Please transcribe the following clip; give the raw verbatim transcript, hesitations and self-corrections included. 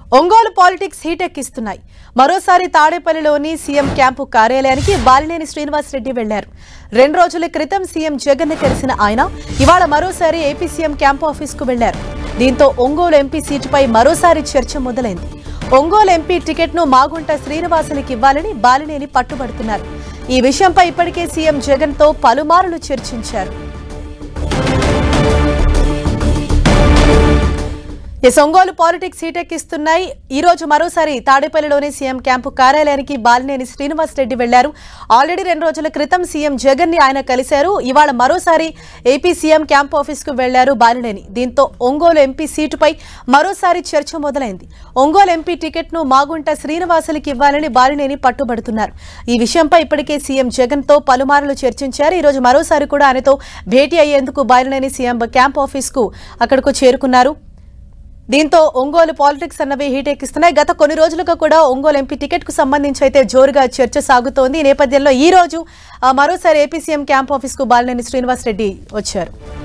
Ongole politics heat ఎక్కిస్తున్నాయి. మరోసారి తాడేపల్లిలోని CM camp కార్యాలయానికి బాలినేని శ్రీనివాస్ రెడ్డి వెళ్లారు. రెండు రోజుల క్రితం సీఎం జగన్ ని కలిసిన ఆయన ఇవాళ మరోసారి ఏపీ సీఎం క్యాంపు ఆఫీస్ కు వెళ్లారు. దీంతో ఒంగోలు ఎంపీ సీటుపై మరోసారి చర్చ మొదలైంది. ఒంగోలు ఎంపీ టికెట్ ను మాగుంట శ్రీనివాసులకు ఇవ్వాలని బాలినేని పట్టుబడుతున్నారు. ఈ విషయంపై ఇప్పటికే సీఎం జగన్ తో పలుమార్లు చర్చించారు. ఒంగోలు పాలిటిక్స్ హీట్ ఎక్కిస్తున్నాయి. ఈ రోజు మరోసారి తాడేపల్లిలోని సీఎం క్యాంపు కార్యాలయానికి బాలినేని శ్రీనివాస్ రెడ్డి వెళ్లారు. ఆల్రెడీ రెండు రోజుల క్రితం సీఎం జగన్ ని ఆయన కలిశారు. ఇవాళ మరోసారి ఏపీ సీఎం క్యాంపు ఆఫీస్ కు వెళ్లారు బాలినేని. దీంతో ఒంగోలు ఎంపీ సీటుపై మరోసారి చర్చ మొదలైంది. ఒంగోలు ఎంపీ టికెట్ ను మాగుంట శ్రీనివాసులకు ఇవ్వాలని బాలినేని పట్టుబడుతున్నారు. ఈ విషయంపై ఇప్పటికే సీఎం జగన్ తో పలుమార్లు చర్చించారు. ఈ రోజు మరోసారి కూడా ఆయనతో భేటీ అయ్యేందుకు బాలినేని సీఎం క్యాంపు ఆఫీస్ కు అక్కడకు చేరుకున్నారు. దీంతో ఒంగోలు పాలిటిక్స్ అన్నవి హీట్ ఎక్కిస్తున్నాయి. గత కొన్ని రోజులుగా కూడా ఒంగోలు ఎంపీ టికెట్ కు సంబంధించి అయితే జోరుగా చర్చ సాగుతోంది. ఈ నేపథ్యంలో ఈ రోజు మరోసారి ఏపీ సీఎం క్యాంప్ ఆఫీస్ కు బాలినేని శ్రీనివాస్ రెడ్డి వచ్చారు.